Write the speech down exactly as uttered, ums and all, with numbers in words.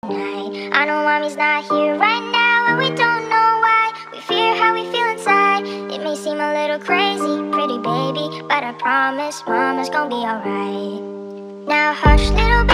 night. I know mommy's not here right now, and we don't know why. We fear how we feel inside. It may seem a little crazy, pretty baby, but I promise mama's gonna be alright. Now hush, little baby.